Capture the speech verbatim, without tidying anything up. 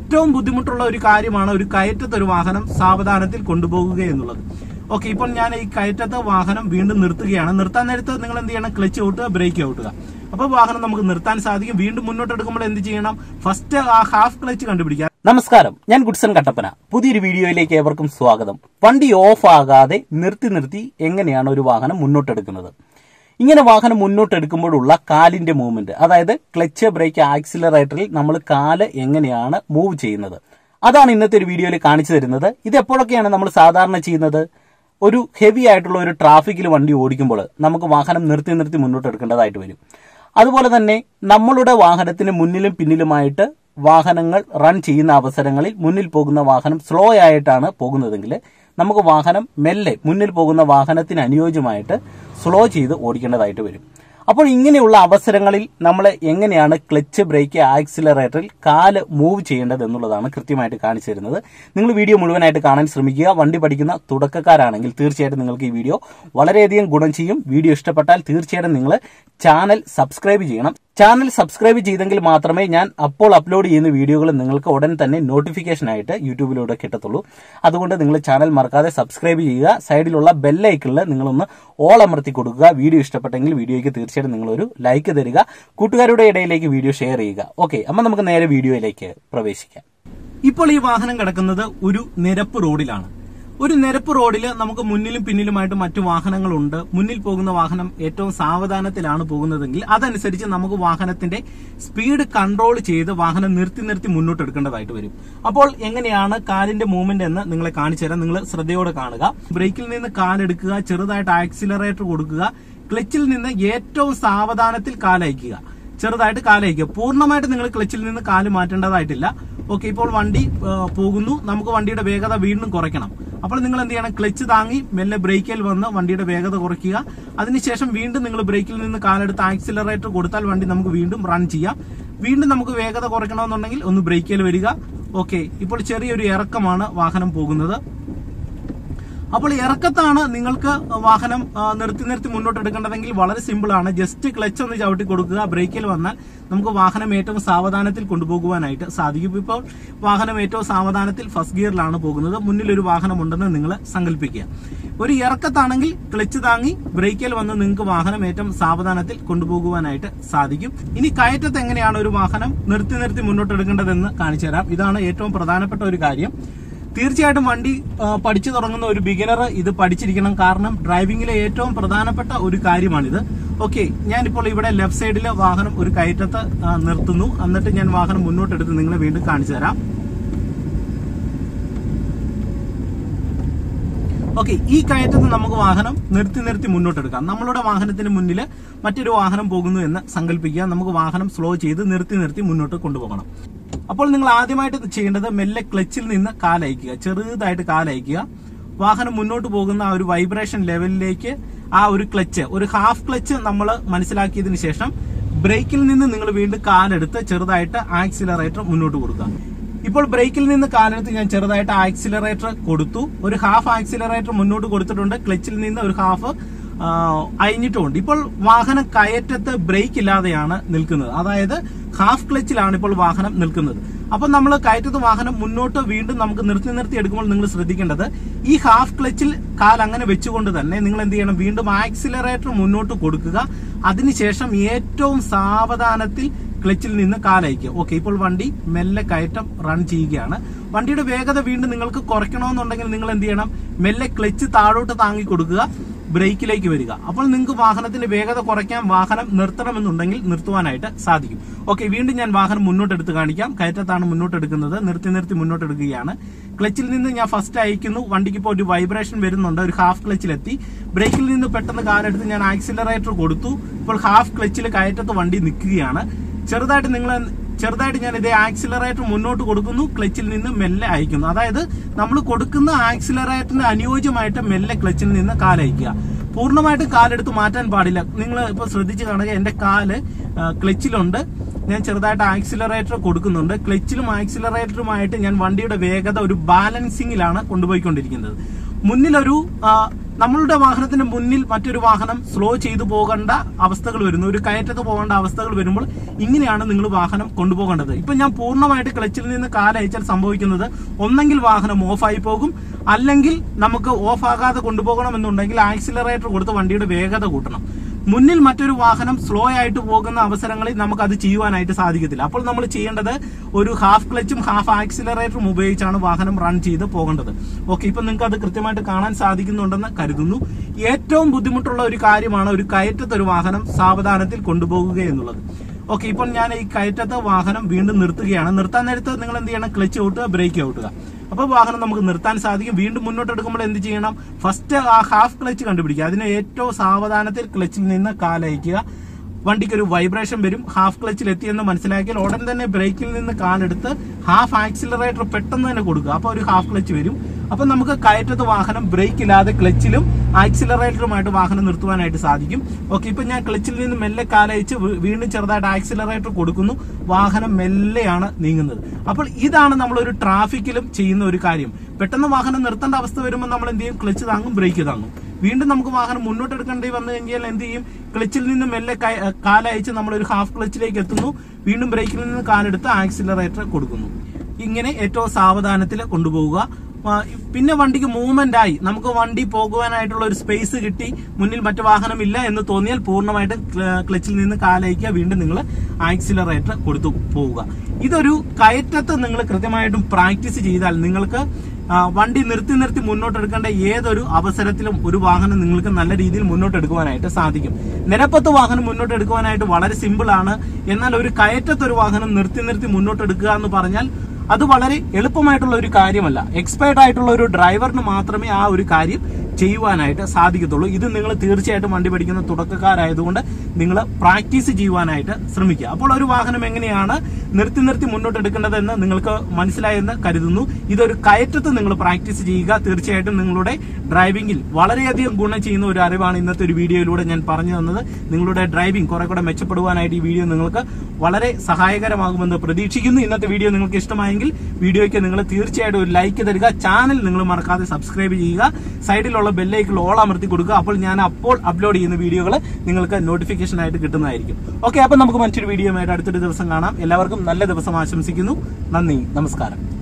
ഏറ്റവും ബുദ്ധിമുട്ടുള്ള ഒരു കാര്യമാണ് ഒരു കയറ്റത്ത് ഒരു വാഹനം സാവധാനത്തിൽ കൊണ്ടുപോകുക എന്നുള്ളത്. ഓക്കെ, ഇപ്പോൾ ഞാൻ ഈ കയറ്റത്തെ വാഹനം വീണ്ടും നിർത്തുകയാണ്. നിർത്താൻ നേരത്ത് നിങ്ങൾ എന്ത് ചെയ്യണം? ക്ലച്ച് ഔട്ടുക, ബ്രേക്ക് ഔട്ടുക. അപ്പോൾ വാഹനം നമുക്ക് നിർത്താൻ സാധിക്കും. വീണ്ടും മുന്നോട്ട് എടുക്കുമ്പോൾ എന്ത് ചെയ്യണം? ഫസ്റ്റ് ആ ഹാഫ് ക്ലച്ച് കണ്ടുപിടിക്കുക. നമസ്കാരം, ഞാൻ ഗുഡ്സൺ കട്ടപ്പന. പുതിയൊരു വീഡിയോയിലേക്ക് ഏവർക്കും സ്വാഗതം. വണ്ടി ഓഫ് ആകാതെ നിർത്തി നിർത്തി എങ്ങനെയാണ് ഒരു വാഹനം മുന്നോട്ടെടുക്കുന്നത്? ഇങ്ങനെ വാഹനം മുന്നോട്ടെടുക്കുമ്പോഴുള്ള കാലിന്റെ മൂവ്മെന്റ്, അതായത് ക്ലച്ച്, ബ്രേക്ക്, ആക്സിലറേറ്ററിൽ നമ്മൾ കാല് എങ്ങനെയാണ് മൂവ് ചെയ്യുന്നത്, അതാണ് ഇന്നത്തെ ഒരു വീഡിയോയിൽ കാണിച്ചു തരുന്നത്. ഇത് എപ്പോഴൊക്കെയാണ് നമ്മൾ സാധാരണ ചെയ്യുന്നത്? ഒരു ഹെവി ആയിട്ടുള്ള ഒരു ട്രാഫിക്കിൽ വണ്ടി ഓടിക്കുമ്പോൾ നമുക്ക് വാഹനം നിർത്തി നിർത്തി മുന്നോട്ടെടുക്കേണ്ടതായിട്ട് വരും. അതുപോലെ തന്നെ നമ്മളുടെ വാഹനത്തിന് മുന്നിലും പിന്നിലുമായിട്ട് വാഹനങ്ങൾ റൺ ചെയ്യുന്ന അവസരങ്ങളിൽ മുന്നിൽ പോകുന്ന വാഹനം സ്ലോ ആയിട്ടാണ് പോകുന്നതെങ്കിൽ നമുക്ക് വാഹനം മെല്ലെ മുന്നിൽ പോകുന്ന വാഹനത്തിന് അനുയോജ്യമായിട്ട് സ്ലോ ചെയ്ത് ഓടിക്കേണ്ടതായിട്ട് വരും. അപ്പോൾ ഇങ്ങനെയുള്ള അവസരങ്ങളിൽ നമ്മൾ എങ്ങനെയാണ് ക്ലച്ച്, ബ്രേക്ക്, ആക്സിലറേറ്ററിൽ കാല് മൂവ് ചെയ്യേണ്ടത് എന്നുള്ളതാണ് കൃത്യമായിട്ട് കാണിച്ചു തരുന്നത്. നിങ്ങൾ വീഡിയോ മുഴുവനായിട്ട് കാണാൻ ശ്രമിക്കുക. വണ്ടി പഠിക്കുന്ന തുടക്കക്കാരാണെങ്കിൽ തീർച്ചയായിട്ടും നിങ്ങൾക്ക് ഈ വീഡിയോ വളരെയധികം ഗുണം ചെയ്യും. വീഡിയോ ഇഷ്ടപ്പെട്ടാൽ തീർച്ചയായിട്ടും നിങ്ങൾ ചാനൽ സബ്സ്ക്രൈബ് ചെയ്യണം. ചാനൽ സബ്സ്ക്രൈബ് ചെയ്തെങ്കിൽ മാത്രമേ ഞാൻ അപ്പോൾ അപ്ലോഡ് ചെയ്യുന്ന വീഡിയോകൾ നിങ്ങൾക്ക് ഉടൻ തന്നെ നോട്ടിഫിക്കേഷൻ ആയിട്ട് യൂട്യൂബിലൂടെ കിട്ടത്തുള്ളൂ. അതുകൊണ്ട് നിങ്ങൾ ചാനൽ മറക്കാതെ സബ്സ്ക്രൈബ് ചെയ്യുക. സൈഡിലുള്ള ബെല്ലൈക്കണിൽ നിങ്ങളൊന്ന് ഓൾ അമർത്തി കൊടുക്കുക. വീഡിയോ ഇഷ്ടപ്പെട്ടെങ്കിൽ വീഡിയോയ്ക്ക് തീർച്ചയായിട്ടും നിങ്ങളൊരു ലൈക്ക് തരിക. കൂട്ടുകാരുടെ ഇടയിലേക്ക് വീഡിയോ ഷെയർ ചെയ്യുക. ഓക്കെ, അപ്പം നമുക്ക് നേരെ വീഡിയോയിലേക്ക് പ്രവേശിക്കാം. ഇപ്പോൾ ഈ വാഹനം കിടക്കുന്നത് ഒരു നിരപ്പ് റോഡിലാണ്. ഒരു നിരപ്പ് റോഡിൽ നമുക്ക് മുന്നിലും പിന്നിലുമായിട്ട് മറ്റു വാഹനങ്ങളുണ്ട്. മുന്നിൽ പോകുന്ന വാഹനം ഏറ്റവും സാവധാനത്തിലാണ് പോകുന്നതെങ്കിൽ അതനുസരിച്ച് നമുക്ക് വാഹനത്തിന്റെ സ്പീഡ് കൺട്രോൾ ചെയ്ത് വാഹനം നിർത്തി നിർത്തി മുന്നോട്ട് എടുക്കേണ്ടതായിട്ട് വരും. അപ്പോൾ എങ്ങനെയാണ് കാലിന്റെ മൂവ്മെന്റ് എന്ന് നിങ്ങളെ കാണിച്ചു തരാം. നിങ്ങൾ ശ്രദ്ധയോടെ കാണുക. ബ്രേക്കിൽ നിന്ന് കാലെടുക്കുക, ചെറുതായിട്ട് ആക്സിലറേറ്റർ കൊടുക്കുക, ക്ലച്ചിൽ നിന്ന് ഏറ്റവും സാവധാനത്തിൽ കാലയക്കുക, ചെറുതായിട്ട് കാലയക്കുക. പൂർണ്ണമായിട്ട് നിങ്ങൾ ക്ലച്ചിൽ നിന്ന് കാല് മാറ്റേണ്ടതായിട്ടില്ല. ഓക്കെ, ഇപ്പോൾ വണ്ടി പോകുന്നു. നമുക്ക് വണ്ടിയുടെ വേഗത വീണ്ടും കുറയ്ക്കണം. അപ്പോൾ നിങ്ങൾ എന്ത് ചെയ്യണം? ക്ലച്ച് താങ്ങി മെല്ലെ ബ്രേക്കിൽ വന്ന് വണ്ടിയുടെ വേഗത കുറയ്ക്കുക. അതിനുശേഷം വീണ്ടും നിങ്ങൾ ബ്രേക്കിൽ നിന്ന് കാലെടുത്ത് ആക്സിലറേറ്റർ കൊടുത്താൽ വണ്ടി നമുക്ക് വീണ്ടും റൺ ചെയ്യാം. വീണ്ടും നമുക്ക് വേഗത കുറയ്ക്കണമെന്നുണ്ടെങ്കിൽ ഒന്ന് ബ്രേക്കിൽ വരിക. ഓക്കെ, ഇപ്പോൾ ചെറിയൊരു ഇറക്കമാണ് വാഹനം പോകുന്നത്. അപ്പോൾ ഇറക്കത്താണ് നിങ്ങൾക്ക് വാഹനം നിർത്തി നിർത്തി മുന്നോട്ട് എടുക്കേണ്ടതെങ്കിൽ വളരെ സിമ്പിൾ ആണ്. ജസ്റ്റ് ക്ലച്ച് ഒന്ന് ചവിട്ടി കൊടുക്കുക. ബ്രേക്കിൽ വന്നാൽ നമുക്ക് വാഹനം ഏറ്റവും സാവധാനത്തിൽ കൊണ്ടുപോകുവാനായിട്ട് സാധിക്കും. ഇപ്പോൾ വാഹനം ഏറ്റവും സാവധാനത്തിൽ ഫസ്റ്റ് ഗിയറിലാണ് പോകുന്നത്. മുന്നിൽ ഒരു വാഹനം ഉണ്ടെന്ന് നിങ്ങൾ സങ്കല്പിക്കുക. ഒരു ഇറക്കത്താണെങ്കിൽ ക്ലച്ച് താങ്ങി ബ്രേക്കിൽ വന്ന് നിങ്ങൾക്ക് വാഹനം ഏറ്റവും സാവധാനത്തിൽ കൊണ്ടുപോകുവാനായിട്ട് സാധിക്കും. ഇനി കയറ്റത്ത് എങ്ങനെയാണ് ഒരു വാഹനം നിർത്തി നിർത്തി മുന്നോട്ട് എടുക്കേണ്ടതെന്ന് കാണിച്ചു തരാം. ഇതാണ് ഏറ്റവും പ്രധാനപ്പെട്ട ഒരു കാര്യം. തീർച്ചയായിട്ടും വണ്ടി പഠിച്ചു തുടങ്ങുന്ന ഒരു ബിഗിനർ ഇത് പഠിച്ചിരിക്കണം. കാരണം ഡ്രൈവിംഗിലെ ഏറ്റവും പ്രധാനപ്പെട്ട ഒരു കാര്യമാണിത്. ഓക്കെ, ഞാനിപ്പോൾ ഇവിടെ ലെഫ്റ്റ് സൈഡിൽ വാഹനം ഒരു കയറ്റത്ത് നിർത്തുന്നു. എന്നിട്ട് ഞാൻ വാഹനം മുന്നോട്ടെടുത്ത് നിങ്ങളെ വീണ്ടും കാണിച്ചു തരാം. ഓക്കെ, ഈ കയറ്റത്ത് നമുക്ക് വാഹനം നിർത്തി നിർത്തി മുന്നോട്ടെടുക്കാം. നമ്മളുടെ വാഹനത്തിന് മുന്നിൽ മറ്റൊരു വാഹനം പോകുന്നു എന്ന് സങ്കല്പിക്കുക. നമുക്ക് വാഹനം സ്ലോ ചെയ്ത് നിർത്തി നിർത്തി മുന്നോട്ട് കൊണ്ടുപോകണം. അപ്പോൾ നിങ്ങൾ ആദ്യമായിട്ട് ചെയ്യേണ്ടത് മെല്ലെ ക്ലച്ചിൽ നിന്ന് കാലയക്കുക, ചെറുതായിട്ട് കാലയക്കുക. വാഹനം മുന്നോട്ട് പോകുന്ന ആ ഒരു വൈബ്രേഷൻ ലെവലിലേക്ക് ആ ഒരു ക്ലച്ച്, ഒരു ഹാഫ് ക്ലച്ച് നമ്മൾ മനസ്സിലാക്കിയതിനു ശേഷം ബ്രേക്കിൽ നിന്ന് നിങ്ങൾ വീണ്ടും കാലെടുത്ത് ചെറുതായിട്ട് ആക്സിലറേറ്റർ മുന്നോട്ട് കൊടുക്കുക. ഇപ്പോൾ ബ്രേക്കിൽ നിന്ന് കാലെടുത്ത് ഞാൻ ചെറുതായിട്ട് ആക്സിലറേറ്റർ കൊടുത്തു. ഒരു ഹാഫ് ആക്സിലറേറ്റർ മുന്നോട്ട് കൊടുത്തിട്ടുണ്ട്. ക്ലച്ചിൽ നിന്ന് ഒരു ഹാഫ് അയഞ്ഞിട്ടുമുണ്ട്. ഇപ്പോൾ വാഹനം കയറ്റത്ത് ബ്രേക്ക് ഇല്ലാതെയാണ് നിൽക്കുന്നത്. അതായത് ഹാഫ് ക്ലച്ചിലാണ് ഇപ്പോൾ വാഹനം നിൽക്കുന്നത്. അപ്പൊ നമ്മൾ കയറ്റത്ത് വാഹനം മുന്നോട്ട് വീണ്ടും നമുക്ക് നിർത്തി നിർത്തി എടുക്കുമ്പോൾ നിങ്ങൾ ശ്രദ്ധിക്കേണ്ടത് ഈ ഹാഫ് ക്ലച്ചിൽ കാൽ അങ്ങനെ വെച്ചുകൊണ്ട് തന്നെ നിങ്ങൾ എന്ത് ചെയ്യണം? വീണ്ടും ആക്സിലറേറ്റർ മുന്നോട്ട് കൊടുക്കുക. അതിനുശേഷം ഏറ്റവും സാവധാനത്തിൽ ക്ലച്ചിൽ നിന്ന് കാലയക്കുക. ഓക്കെ, ഇപ്പോൾ വണ്ടി മെല്ലെ കയറ്റം റൺ ചെയ്യുകയാണ്. വണ്ടിയുടെ വേഗത വീണ്ടും നിങ്ങൾക്ക് കുറയ്ക്കണമെന്നുണ്ടെങ്കിൽ നിങ്ങൾ എന്ത് ചെയ്യണം? മെല്ലെ ക്ലച്ച് താഴോട്ട് താങ്ങി കൊടുക്കുക, ബ്രേക്കിലേക്ക് വരിക. അപ്പോൾ നിങ്ങൾക്ക് വാഹനത്തിന്റെ വേഗത കുറയ്ക്കാൻ, വാഹനം നിർത്തണമെന്നുണ്ടെങ്കിൽ നിർത്തുവാനായിട്ട് സാധിക്കും. ഓക്കെ, വീണ്ടും ഞാൻ വാഹനം മുന്നോട്ടെടുത്ത് കാണിക്കാം. കയറ്റത്താണ് മുന്നോട്ടെടുക്കുന്നത്. നിർത്തി നിർത്തി മുന്നോട്ടെടുക്കുകയാണ്. ക്ലച്ചിൽ നിന്ന് ഞാൻ ഫസ്റ്റ് അയക്കുന്നു. വണ്ടിക്ക് ഇപ്പോൾ ഒരു വൈബ്രേഷൻ വരുന്നുണ്ട്. ഒരു ഹാഫ് ക്ലച്ചിലെത്തി. ബ്രേക്കിൽ നിന്ന് പെട്ടെന്ന് കാലെടുത്ത് ഞാൻ ആക്സിലറേറ്റർ കൊടുത്തു. ഇപ്പോൾ ഹാഫ് ക്ലച്ചിൽ കയറ്റത്ത് വണ്ടി നിൽക്കുകയാണ്. ചെറുതായിട്ട് നിങ്ങൾ ചെറുതായിട്ട് ഞാൻ ഇതേ ആക്സിലറേറ്റർ മുന്നോട്ട് കൊടുക്കുന്നു. ക്ലച്ചിൽ നിന്ന് മെല്ലെ അയക്കുന്നു. അതായത് നമ്മൾ കൊടുക്കുന്ന ആക്സിലറേറ്ററിന് അനുയോജ്യമായിട്ട് മെല്ലെ ക്ലച്ചിൽ നിന്ന് കാലയക്കുക. പൂർണ്ണമായിട്ട് കാലെടുത്ത് മാറ്റാൻ പാടില്ല. നിങ്ങൾ ഇപ്പൊ ശ്രദ്ധിച്ച് കാണുക, എന്റെ കാല് ക്ലച്ചിലുണ്ട്. ഞാൻ ചെറുതായിട്ട് ആക്സിലറേറ്റർ കൊടുക്കുന്നുണ്ട്. ക്ലച്ചിലും ആക്സിലറേറ്ററുമായിട്ട് ഞാൻ വണ്ടിയുടെ വേഗത ഒരു ബാലൻസിങ്ങിലാണ് കൊണ്ടുപോയിക്കൊണ്ടിരിക്കുന്നത്. മുന്നിലൊരു നമ്മളുടെ വാഹനത്തിന്റെ മുന്നിൽ മറ്റൊരു വാഹനം സ്ലോ ചെയ്തു പോകേണ്ട അവസ്ഥകൾ വരുന്നു, ഒരു കയറ്റത്ത് പോകേണ്ട അവസ്ഥകൾ വരുമ്പോൾ ഇങ്ങനെയാണ് നിങ്ങൾ വാഹനം കൊണ്ടുപോകേണ്ടത്. ഇപ്പൊ ഞാൻ പൂർണ്ണമായിട്ട് ക്ലച്ചിൽ നിന്ന് കാലയച്ചാൽ സംഭവിക്കുന്നത് ഒന്നെങ്കിൽ വാഹനം ഓഫായി പോകും, അല്ലെങ്കിൽ നമുക്ക് ഓഫ് ആകാതെ കൊണ്ടുപോകണമെന്നുണ്ടെങ്കിൽ ആക്സിലറേറ്റർ കൊടുത്ത് വണ്ടിയുടെ വേഗത കൂട്ടണം. മുന്നിൽ മറ്റൊരു വാഹനം സ്ലോ ആയിട്ട് പോകുന്ന അവസരങ്ങളിൽ നമുക്ക് അത് ചെയ്യുവാനായിട്ട് സാധിക്കത്തില്ല. അപ്പോൾ നമ്മൾ ചെയ്യേണ്ടത് ഒരു ഹാഫ് ക്ലച്ചും ഹാഫ് ആക്സിലറേറ്ററും ഉപയോഗിച്ചാണ് വാഹനം റൺ ചെയ്ത് പോകേണ്ടത്. ഓക്കെ, ഇപ്പൊ നിങ്ങൾക്ക് അത് കൃത്യമായിട്ട് കാണാൻ സാധിക്കുന്നുണ്ടെന്ന് കരുതുന്നു. ഏറ്റവും ബുദ്ധിമുട്ടുള്ള ഒരു കാര്യമാണ് ഒരു കയറ്റത്ത് ഒരു വാഹനം സാവധാനത്തിൽ കൊണ്ടുപോകുക എന്നുള്ളത്. ഓക്കെ, ഇപ്പോൾ ഞാൻ ഈ കയറ്റത്തെ വാഹനം വീണ്ടും നിർത്തുകയാണ്. നിർത്താൻ നേരത്ത് നിങ്ങൾ എന്ത് ചെയ്യണം? ക്ലച്ച് ഔട്ടുക, ബ്രേക്ക് ഔട്ടുക. അപ്പോൾ വാഹനം നമുക്ക് നിർത്താൻ സാധിക്കും. വീണ്ടും മുന്നോട്ട് എടുക്കുമ്പോൾ എന്ത് ചെയ്യണം? ഫസ്റ്റ് ആ ഹാഫ് ക്ലച്ച് കണ്ടുപിടിക്കുക. അതിന് ഏറ്റവും സാവധാനത്തിൽ ക്ലച്ചിൽ നിന്ന് കാലയക്കുക. വണ്ടിക്ക് ഒരു വൈബ്രേഷൻ വരും. ഹാഫ് ക്ലച്ചിൽ എത്തിയെന്ന് മനസ്സിലാക്കിയാൽ ഉടൻ തന്നെ ബ്രേക്കിൽ നിന്ന് കാലെടുത്ത് ഹാഫ് ആക്സിലറേറ്റർ പെട്ടെന്ന് തന്നെ കൊടുക്കുക. അപ്പോൾ ഒരു ഹാഫ് ക്ലച്ച് വരും. അപ്പൊ നമുക്ക് കയറ്റത്ത് വാഹനം ബ്രേക്ക് ഇല്ലാതെ ക്ലച്ചിലും ആക്സിലറേറ്ററുമായിട്ട് വാഹനം നിർത്തുവാനായിട്ട് സാധിക്കും. ഓക്കെ, ഇപ്പൊ ഞാൻ ക്ലച്ചിൽ നിന്ന് മെല്ലെ കാലയച്ച് വീണ്ടും ചെറുതായിട്ട് ആക്സിലറേറ്റർ കൊടുക്കുന്നു. വാഹനം മെല്ലെയാണ് നീങ്ങുന്നത്. അപ്പോൾ ഇതാണ് നമ്മളൊരു ട്രാഫിക്കിലും ചെയ്യുന്ന ഒരു കാര്യം. പെട്ടെന്ന് വാഹനം നിർത്തേണ്ട അവസ്ഥ വരുമ്പോൾ നമ്മൾ എന്ത് ചെയ്യും? ക്ലച്ച് താങ്ങും, ബ്രേക്ക് താങ്ങും. വീണ്ടും നമുക്ക് വാഹനം മുന്നോട്ട് എടുക്കേണ്ടി വന്നു കഴിഞ്ഞാൽ എന്ത് ചെയ്യും? ക്ലച്ചിൽ നിന്ന് മെല്ലെ കാലയച്ച് നമ്മളൊരു ഹാഫ് ക്ലച്ചിലേക്ക് എത്തുന്നു. വീണ്ടും ബ്രേക്കിൽ നിന്ന് കാലെടുത്ത് ആക്സിലറേറ്റർ കൊടുക്കുന്നു. ഇങ്ങനെ ഏറ്റവും സാവധാനത്തിൽ കൊണ്ടുപോവുക. പിന്നെ വണ്ടിക്ക് മൂവ്മെന്റ് ആയി നമുക്ക് വണ്ടി പോകുവാനായിട്ടുള്ള ഒരു സ്പേസ് കിട്ടി, മുന്നിൽ മറ്റു വാഹനം ഇല്ല എന്ന് തോന്നിയാൽ പൂർണ്ണമായിട്ട് ക്ലച്ചിൽ നിന്ന് കാലയക്കുക. വീണ്ടും നിങ്ങൾ ആക്സിലറേറ്റർ കൊടുത്തു പോവുക. ഇതൊരു കയറ്റത്ത് നിങ്ങൾ കൃത്യമായിട്ടും പ്രാക്ടീസ് ചെയ്താൽ നിങ്ങൾക്ക് വണ്ടി നിർത്തി നിർത്തി മുന്നോട്ടെടുക്കേണ്ട ഏതൊരു അവസരത്തിലും ഒരു വാഹനം നിങ്ങൾക്ക് നല്ല രീതിയിൽ മുന്നോട്ടെടുക്കുവാനായിട്ട് സാധിക്കും. നിരപ്പത്ത് വാഹനം മുന്നോട്ടെടുക്കുവാനായിട്ട് വളരെ സിമ്പിൾ ആണ്. എന്നാൽ ഒരു കയറ്റത്ത് ഒരു വാഹനം നിർത്തി നിർത്തി മുന്നോട്ടെടുക്കുക എന്ന് പറഞ്ഞാൽ അത് വളരെ എളുപ്പമായിട്ടുള്ള ഒരു കാര്യമല്ല. എക്സ്പേർട്ട് ആയിട്ടുള്ള ഒരു ഡ്രൈവറിന് മാത്രമേ ആ ഒരു കാര്യം ചെയ്യുവാനായിട്ട് സാധിക്കത്തുള്ളൂ. ഇത് നിങ്ങൾ തീർച്ചയായിട്ടും വണ്ടി പഠിക്കുന്ന തുടക്കക്കാരായതുകൊണ്ട് നിങ്ങൾ പ്രാക്ടീസ് ചെയ്യുവാനായിട്ട് ശ്രമിക്കുക. അപ്പോൾ ഒരു വാഹനം എങ്ങനെയാണ് നിർത്തി നിർത്തി മുന്നോട്ട് എടുക്കേണ്ടതെന്ന് നിങ്ങൾക്ക് മനസ്സിലായെന്ന് കരുതുന്നു. ഇതൊരു കയറ്റത്ത് നിങ്ങൾ പ്രാക്ടീസ് ചെയ്യുക. തീർച്ചയായിട്ടും നിങ്ങളുടെ ഡ്രൈവിംഗിൽ വളരെയധികം ഗുണം ചെയ്യുന്ന ഒരു അറിവാണ് ഇന്നത്തെ ഒരു വീഡിയോയിലൂടെ ഞാൻ പറഞ്ഞു തന്നത്. നിങ്ങളുടെ ഡ്രൈവിംഗ് കുറെ കൂടെ മെച്ചപ്പെടുവാനായിട്ട് ഈ വീഡിയോ നിങ്ങൾക്ക് വളരെ സഹായകരമാകുമെന്ന് പ്രതീക്ഷിക്കുന്നു. ഇന്നത്തെ വീഡിയോ നിങ്ങൾക്ക് ഇഷ്ടമായെങ്കിൽ വീഡിയോയ്ക്ക് നിങ്ങൾ തീർച്ചയായിട്ടും ഒരു ലൈക്ക് തരിക. ചാനൽ നിങ്ങൾ മറക്കാതെ സബ്സ്ക്രൈബ് ചെയ്യുക. സൈഡിലുള്ള ബെല്ലൈക്കൺ ഓൾ അമർത്തി കൊടുക്കുക. അപ്പോൾ ഞാൻ അപ്പോൾ അപ്ലോഡ് ചെയ്യുന്ന വീഡിയോകൾ നിങ്ങൾക്ക് നോട്ടിഫിക്കേഷൻ ആയിട്ട് കിട്ടുന്നതായിരിക്കും. ഓക്കെ, അപ്പൊ നമുക്ക് മറ്റൊരു വീഡിയോയുമായിട്ട് അടുത്തൊരു ദിവസം കാണാം. എല്ലാവർക്കും നല്ല ദിവസം ആശംസിക്കുന്നു. നന്ദി, നമസ്കാരം.